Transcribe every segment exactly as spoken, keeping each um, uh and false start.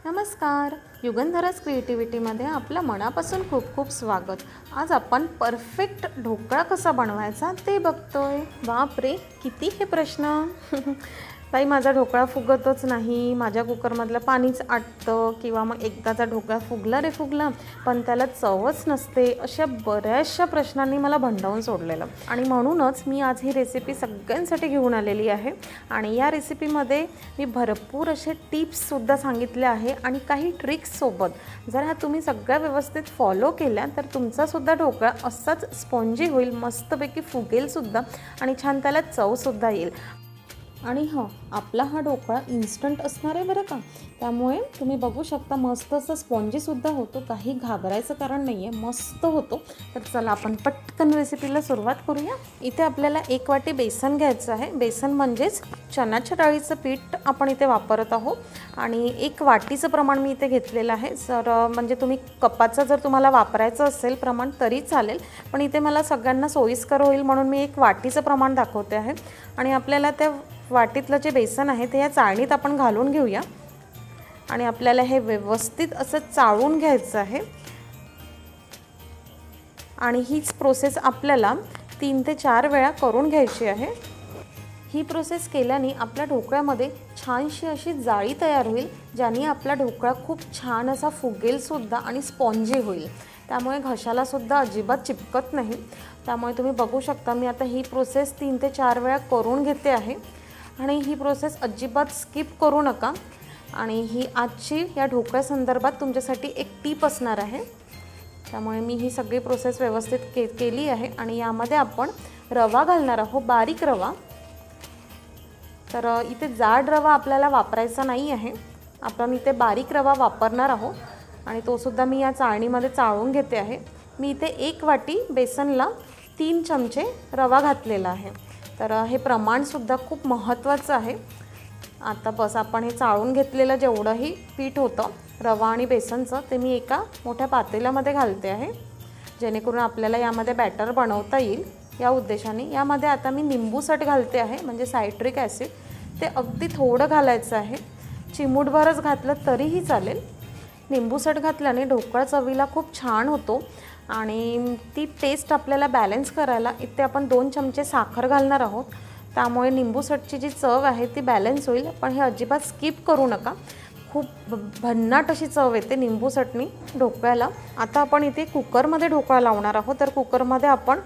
नमस्कार, युगंधराज क्रिएटिव्हिटीमध्ये आपलं मनापासून खूप खूप स्वागत। आज आपण परफेक्ट ढोकळा कसा बनवायचा ते बघतोय। बापरे, किती हे प्रश्न। ताई माझा ढोकळा फुगतच नाही, माझ्या कुकरमधलं पाणीच आटतं किंवा मग एकदाचा ढोकळा फुगला रे फुगला पण त्याला चवच नसते, अशा बऱ्याचशा प्रश्नांनी मला भंडावून सोडलेलं। आणि म्हणूनच मी आज ही रेसिपी सगळ्यांसाठी घेऊन आलेली आहे। आणि या रेसिपीमध्ये मी भरपूर असे टिप्स सुद्धा सांगितले आहे आणि काही ट्रिक्स सोबत। जर ह्या तुम्ही सगळ्या व्यवस्थित फॉलो केल्या तर तुमचा सुद्धा ढोकळा असाच स्पॉन्जी होईल, मस्तपैकी फुगेल सुद्धा आणि छान त्याला चव सुद्धा येईल। आणि हो, आपला हा ढोकळा इन्स्टंट असणार आहे बरं का, त्यामुळे तुम्ही बघू शकता मस्त असं स्पॉन्जीसुद्धा होतो, काही घाबरायचं कारण नाही आहे, मस्त होतो। तर चला आपण पटकन रेसिपीला सुरुवात करूया। इथे आपल्याला एक वाटी बेसन घ्यायचं आहे। बेसन म्हणजेच चण्याच्या डाळीचं पीठ आपण इथे वापरत आहोत आणि एक वाटीचं प्रमाण मी इथे घेतलेलं आहे। जर म्हणजे तुम्ही कपाचं जर तुम्हाला वापरायचं असेल प्रमाण तरी चालेल, पण इथे मला सगळ्यांना सोयीस्कर होईल म्हणून मी एक वाटीचं प्रमाण दाखवते आहे। आणि आपल्याला त्या वाटीतलं जे बेसन आहे ते या चाळणीत आपण घालून घेऊया आणि आपल्याला हे व्यवस्थित असं चाळून घ्यायचं आहे। आणि हीच प्रोसेस आपल्याला तीन ते चार वेळा करून घ्यायची आहे। ही प्रोसेस केल्याने आपल्या ढोकळ्यामध्ये छानशी अशी जाळी तयार होईल, ज्याने आपला ढोकळा खूप छान असा फुगेल सुद्धा आणि स्पॉन्जी होईल, त्यामुळे घशाला सुद्धा अजिबात चिपकत नाही। त्यामुळे तुम्ही बघू शकता मी आता ही प्रोसेस तीन ते चार वेळा करून घेते आहे आणि ही प्रोसेस अजिबात स्किप करू नका। आणि ही आजची या ढोकळ्या संदर्भात तुमच्यासाठी एक टीप असणार आहे, त्यामुळे मी ही सगळी प्रोसेस व्यवस्थित के केली आहे। आणि यामध्ये आपण रवा घालणार आहोत, बारीक रवा। तर इथे जाड रवा आपल्याला वापरायचा नाही आहे, आपण इथे बारीक रवा वापरणार आहोत आणि तो सुद्धा मी या चाळणीमध्ये चाळून घेते आहे। मी इथे एक वाटी बेसनला तीन चमचे रवा घातलेला आहे, तर हे प्रमाणसुद्धा खूप महत्त्वाचं आहे। आता बस आपण हे चाळून घेतलेलं जेवढंही पीठ होतं रवा आणि बेसनचं ते मी एका मोठ्या पातेल्यामध्ये घालते आहे, जेणेकरून आपल्याला यामध्ये बॅटर बनवता येईल या उद्देशाने। यामध्ये आता मी निंबूसट घालते आहे, म्हणजे सायट्रिक ॲसिड, ते अगदी थोडं घालायचं आहे, चिमूटभरच घातलं तरीही चालेल। निंबूसट घातल्याने ढोकळा चवीला खूप छान होतो आणि ती टेस्ट आपल्याला बॅलन्स करायला इथे आपण दोन चमचे साखर घालणार आहोत, त्यामुळे निंबूसटची जी चव आहे ती बॅलन्स होईल। पण हे अजिबात स्किप करू नका, खूप भन्नाट अशी चव येते निंबूसटनी ढोकळ्याला। आता आपण इथे कुकरमध्ये ढोकळा लावणार आहोत, तर कुकरमध्ये आपण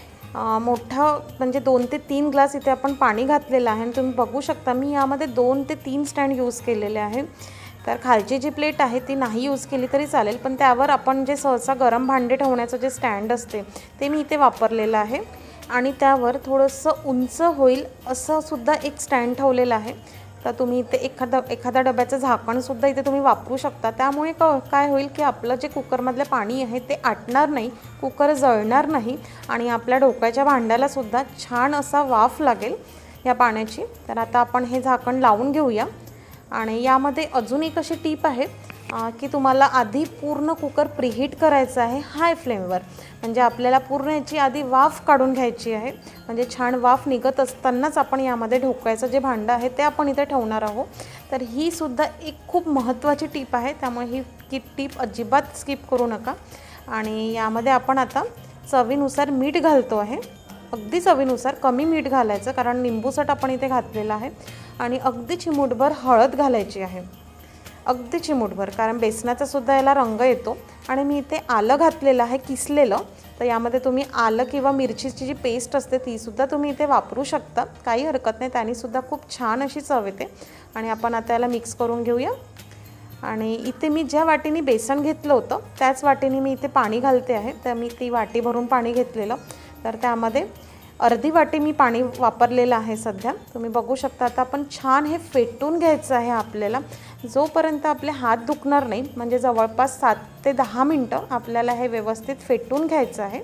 मोठा म्हणजे दोन ते तीन ग्लास इथे आपण पाणी घातलेलं आहे आणि तुम्ही बघू शकता मी यामध्ये दोन ते तीन स्टँड यूज केलेले आहे। तर खालची जी प्लेट आहे ती नाही यूज केली तरी चालेल, पण त्यावर आपण जे सहसा गरम भांडे ठेवण्याचं जे स्टँड असते ते मी इथे वापरलेलं आहे। आणि त्यावर थोडंसं उंच होईल असं सुद्धा एक स्टँड ठेवलेलं आहे, तर तुम्ही इथे एखादा एखाद्या डब्याचं झाकणसुद्धा इथे तुम्ही वापरू शकता। त्यामुळे क काय होईल की आपलं जे कुकरमधलं पाणी आहे ते आटणार नाही, कुकर जळणार नाही आणि आपल्या ढोकळ्याच्या भांड्यालासुद्धा छान असा वाफ लागेल या पाण्याची। तर आता आपण हे झाकण लावून घेऊया। आणि यामध्ये अजून एक अशी टीप आहे की तुम्हाला आधी पूर्ण कुकर प्रीहीट करायचं आहे हाय फ्लेमवर, म्हणजे आपल्याला पूर्ण याची आधी वाफ काढून घ्यायची आहे, म्हणजे छान वाफ निघत असतानाच आपण यामध्ये ढोकळ्याचं जे भांडं आहे ते आपण इथे ठेवणार आहोत। तर ही सुद्धा एक खूप महत्त्वाची टीप आहे, त्यामुळे ही की टीप अजिबात स्किप करू नका। आणि यामध्ये आपण आता चवीनुसार मीठ घालतो आहे, अगदी चवीनुसार, कमी मीठ घालायचं कारण निंबूसट आपण इथे घातलेलं आहे। आणि अगदी चिमूटभर हळद घालायची आहे, अगदी चिमूटभर, कारण बेसनाचा सुद्धा याला रंग येतो। आणि मी इथे आलं घातलेलं आहे किसलेलं, तर यामध्ये तुम्ही आलं किंवा मिरचीची जी पेस्ट असते तीसुद्धा तुम्ही इथे वापरू शकता, काही हरकत नाही, त्यानीसुद्धा खूप छान अशी चव येते। आणि आपण आता याला मिक्स करून घेऊया। आणि इथे मी ज्या वाटीने बेसन घेतलं होतं त्याच वाटीने मी इथे पाणी घालते आहे, तर मी ती वाटी भरून पाणी घेतलेलं, तर त्यामध्ये अर्धी वाटी मी पाणी वापरलेलं आहे सध्या, तुम्ही बघू शकता। आता आपण छान हे फेटून घ्यायचं आहे आपल्याला, जोपर्यंत आपले हात दुखणार नाही, म्हणजे जवळपास सात ते दहा मिनटं आपल्याला हे व्यवस्थित फेटून घ्यायचं आहे।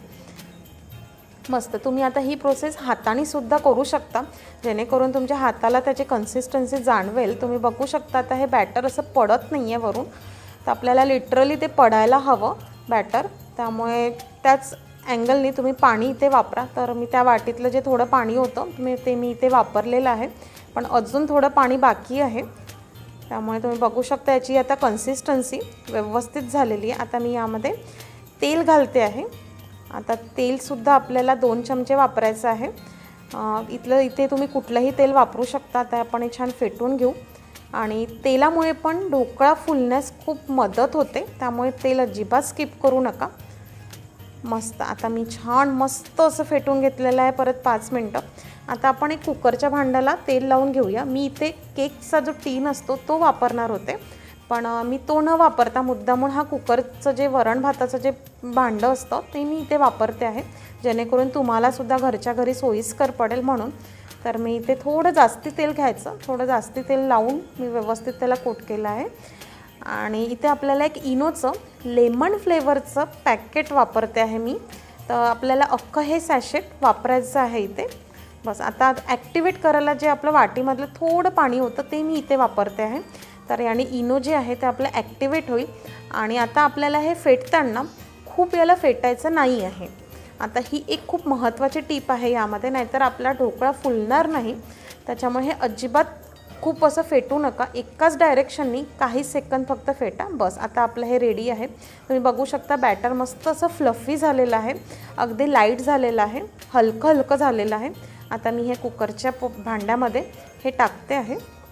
मस्त, तुम्ही आता ही प्रोसेस हाताने सुद्धा करू शकता, जेणेकरून तुमच्या हाताला त्याची कन्सिस्टन्सी जाणवेल। तुम्ही बघू शकता आता हे बॅटर असं पडत नाही आहे वरून, तर आपल्याला लिटरली ते पडायला हवं बॅटर, त्यामुळे त्याच अँगलनी तुम्ही पाणी इथे वापरा। तर मी त्या वाटीतलं जे थोडं पाणी होतं तुम्ही ते मी इथे वापरलेलं आहे, पण अजून थोडं पाणी बाकी आहे। त्यामुळे तुम्ही बघू शकता याची आता कन्सिस्टन्सी व्यवस्थित झालेली आहे। आता मी यामध्ये तेल घालते आहे। आता तेलसुद्धा आपल्याला दोन चमचे वापरायचं आहे। इथलं इथे तुम्ही कुठलंही तेल वापरू शकता। आता आपण हे छान फेटून घेऊ आणि तेलामुळे पण ढोकळा फुलण्यास खूप मदत होते, त्यामुळे तेल अजिबात स्किप करू नका। मस्त आता मी छान मस्त असं फेटून घेतलेलं आहे परत पाच मिनटं। आता आपण एक कुकरच्या भांड्याला तेल लावून घेऊया। मी इथे केकचा जो टीन असतो तो वापरणार होते, पण मी तो न वापरता मुद्दामून हा कुकरचं जे वरण भाताचं जे भांडं असतं ते मी इथे वापरते आहे, जेणेकरून तुम्हालासुद्धा घरच्या घरी सोयीस्कर पडेल म्हणून। तर मी इथे थोडं जास्ती तेल घ्यायचं, थोडं जास्ती तेल लावून मी व्यवस्थित त्याला कोट केलं आहे। आणि इथे आपल्याला एक इनोचं लेमन फ्लेवरचं पॅकेट वापरते आहे मी। तर आपल्याला अख्खं हे सॅशेट वापरायचं आहे इथे। बस आता ॲक्टिवेट करायला जे आपलं वाटीमधलं थोडं पाणी होतं ते मी इथे वापरते आहे। तर याने इनो जे आहे ते आपलं ॲक्टिवेट होईल। आणि आता आपल्याला हे फेटताना खूप याला फेटायचं नाही आहे। आता ही एक खूप महत्त्वाची टीप आहे यामध्ये, नाहीतर आपला ढोकळा फुलणार नाही। त्याच्यामुळे हे अजिबात खूप असं फेटू नका, एकाच डायरेक्शननी काही सेकंद फक्त फेटा। बस आता आपलं हे रेडी आहे। तुम्ही बघू शकता बॅटर मस्त असं फ्लफी झालेलं आहे, अगदी लाईट झालेलं आहे, हलकं हलकं झालेलं आहे। आता मी हे कुकरच्या भांड्यामध्ये हे टाकते आहे।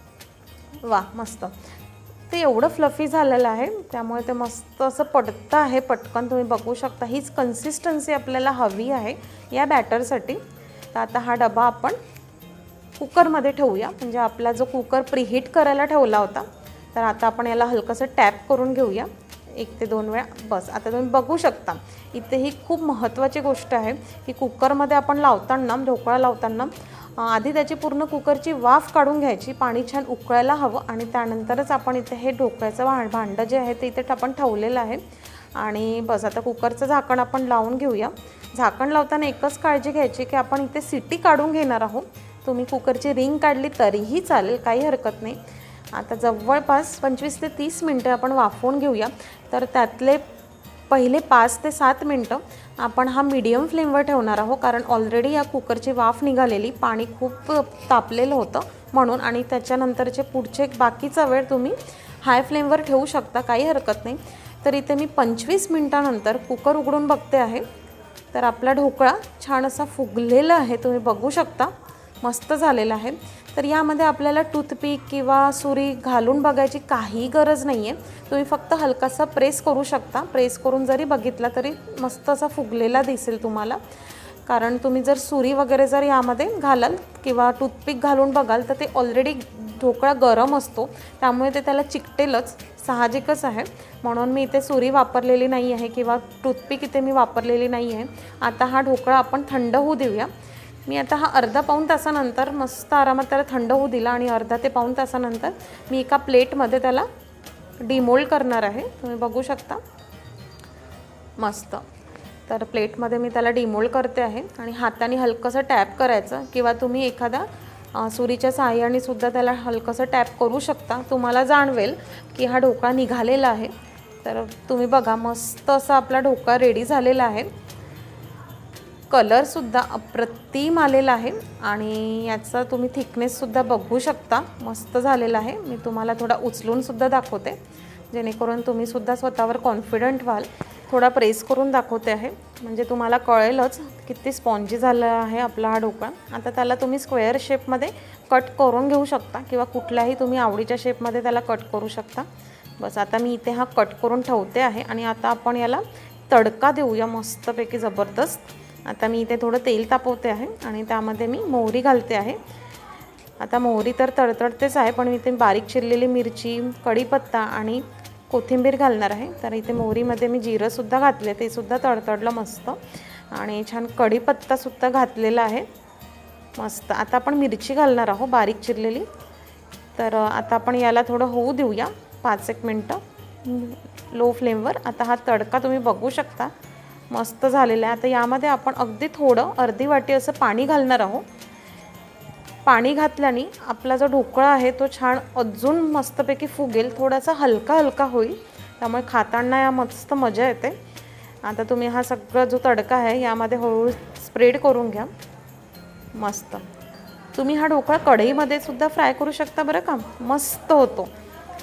वा मस्त, ते एवढं फ्लफी झालेलं आहे त्यामुळे ते मस्त असं पडतं आहे पटकन। तुम्ही बघू शकता हीच कन्सिस्टन्सी आपल्याला हवी आहे या बॅटरसाठी। तर आता हा डबा आपण कुकरमध्ये ठेवूया, म्हणजे आपला जो कुकर प्रीहीट करायला ठेवला होता। तर आता आपण याला हलकंसं टॅप करून घेऊया एक ते दोन वेळा। बस आता तुम्ही बघू शकता इथे ही खूप महत्त्वाची गोष्ट आहे की कुकरमध्ये आपण लावताना ढोकळा लावताना आधी त्याची पूर्ण कुकरची वाफ काढून घ्यायची, पाणी छान उकळायला हवं आणि त्यानंतरच आपण इथे हे ढोकळ्याचं भा भांडं जे आहे ते इथे आपण ठेवलेलं आहे। आणि बस आता कुकरचं झाकण आपण लावून घेऊया। झाकण लावताना एकच काळजी घ्यायची की आपण इथे सिटी काढून घेणार आहोत। तुम्ही कुकरची रिंग काढली तरीही चालेल, काही हरकत नाही। आता जवळपास पंचवीस ते तीस मिनटं आपण वाफवून घेऊया। तर त्यातले पहिले पाच ते सात मिनटं आपण हा मीडियम फ्लेमवर ठेवणार आहोत, कारण ऑलरेडी या कुकरची वाफ निघालेली, पाणी खूप तापलेलं होतं म्हणून। आणि त्याच्यानंतरचे पुढचे बाकीचा वेळ तुम्ही हाय फ्लेमवर ठेवू शकता, काही हरकत नाही। तर इथे मी पंचवीस मिनटानंतर कुकर उघडून बघते आहे, तर आपला ढोकळा छान असा फुगलेला आहे, तुम्ही बघू शकता मस्त झालेला आहे। तर यामध्ये आपल्याला टूथपिक किंवा सुरी घालून बघायची काही गरज नाही आहे, तुम्ही फक्त हलकासा प्रेस करू शकता। प्रेस करून जरी बघितला तरी मस्त असा फुगलेला दिसेल तुम्हाला, कारण तुम्ही जर सुरी वगैरे जर यामध्ये घालाल किंवा टूथपिक घालून बघाल तर ते ऑलरेडी ढोकळा गरम असतो, त्यामुळे ते त्याला चिकटेलच, साहजिकच आहे। म्हणून मी इथे सुरी वापरलेली नाही आहे किंवा टूथपिक इथे मी वापरलेली नाही आहे। आता हा ढोकळा आपण थंड होऊ देऊया। मी आता हा अर्धा पाऊण तासानंतर मस्त आरामात त्याला थंड होऊ दिला आणि अर्धा ते पाऊण तासानंतर मी एका प्लेटमध्ये त्याला डिमोल्ड करणार आहे, तुम्ही बघू शकता मस्त। तर प्लेटमध्ये मी त्याला डिमोल्ड करते आहे आणि हाताने हलकंसं टॅप करायचं किंवा तुम्ही एखादा सुरीच्या सहाय्याने सुद्धा त्याला हलकंसं टॅप करू शकता, तुम्हाला जाणवेल की हा ढोकळा निघालेला आहे। तर तुम्ही बघा मस्त असा आपला ढोकळा रेडी झालेला आहे। कलरसुद्धा अप्रतिम आलेला आहे आणि याचा तुम्ही थिकनेससुद्धा बघू शकता, मस्त झालेला आहे। मी तुम्हाला थोडा उचलूनसुद्धा दाखवते, जेणेकरून तुम्हीसुद्धा स्वतःवर कॉन्फिडंट व्हाल। थोडा प्रेस करून दाखवते आहे, म्हणजे तुम्हाला कळेलच किती स्पॉन्जी झाला आहे आपला हा ढोकळा। आता त्याला तुम्ही स्क्वेअर शेपमध्ये कट करून घेऊ शकता किंवा कुठल्याही तुम्ही आवडीच्या शेपमध्ये त्याला कट करू शकता। बस आता मी इथे हा कट करून ठेवते आहे आणि आता आपण याला तडका देऊया मस्तपैकी जबरदस्त। आता मी इथे थोडं तेल तापवते आहे आणि त्यामध्ये मी मोहरी घालते आहे। आता मोहरी तर तडतडतेच आहे, पण मी इथे बारीक चिरलेली मिरची, कढीपत्ता आणि कोथिंबीर घालणार आहे। तर इथे मोहरीमध्ये मी जिरंसुद्धा घातले, ते सुद्धा तडतडलं मस्त आणि छान कढीपत्तासुद्धा घातलेला आहे मस्त। आता आपण मिरची घालणार आहोत बारीक चिरलेली। तर आता आपण याला थोडं होऊ देऊया पाच एक मिनटं लो फ्लेमवर। आता हा तडका तुम्ही बघू शकता मस्त झालेला आहे। आता यामध्ये आपण अगदी थोडं अर्धी वाटी असं पाणी घालणार आहोत। पाणी घातल्याने आपला जो ढोकळा आहे तो छान अजून मस्तपैकी फुगेल, थोडासा हलका हलका होईल, त्यामुळे खाताना या मस्त मजा येते। आता तुम्ही हा सगळा जो तडका आहे यामध्ये हळूहळू स्प्रेड करून घ्या मस्त। तुम्ही हा ढोकळा कढईमध्ये सुद्धा फ्राय करू शकता बरं का, मस्त होतो।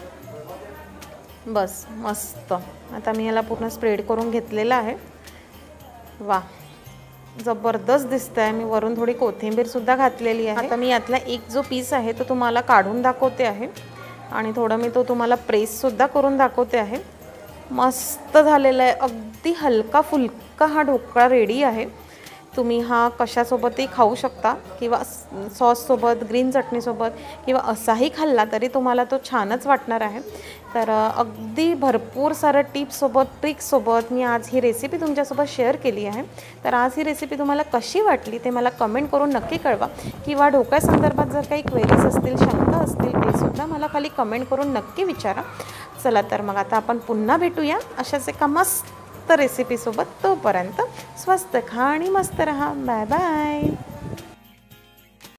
बस मस्त. आता मी याला पूर्ण स्प्रेड करून घेतलेला आहे. वा, जबरदस्त दिसत आहे. मी वरून थोडी कोथिंबीरसुद्धा घातलेली आहे. आता मी यातला एक जो पीस आहे तो तुम्हाला काढून दाखवते आहे आणि थोडं मी तो तुम्हाला प्रेससुद्धा करून दाखवते आहे. मस्त झालेला आहे. अगदी हलका फुलका हा ढोकळा रेडी आहे. तुम्ही हा कशासोबतही खाऊ शकता किंवा सॉससोबत, ग्रीन चटणीसोबत किंवा असाही खाल्ला तरी तुम्हाला तो छानच वाटणार आहे. तर अगदी भरपूर साऱ्या टिप्ससोबत, ट्रिक्ससोबत मी आज ही रेसिपी तुमच्यासोबत शेअर केली आहे. तर आज ही रेसिपी तुम्हाला कशी वाटली ते मला कमेंट करून नक्की कळवा किंवा ढोकळ्यासंदर्भात जर काही क्वेरीज असतील, शंका असतील तेसुद्धा मला खाली कमेंट करून नक्की विचारा. चला तर मग आता आपण पुन्हा भेटूया अशाच एका मस्त रेसिपीसोबत. तोपर्यंत स्वस्त खा आणि मस्त रहा. Bye bye.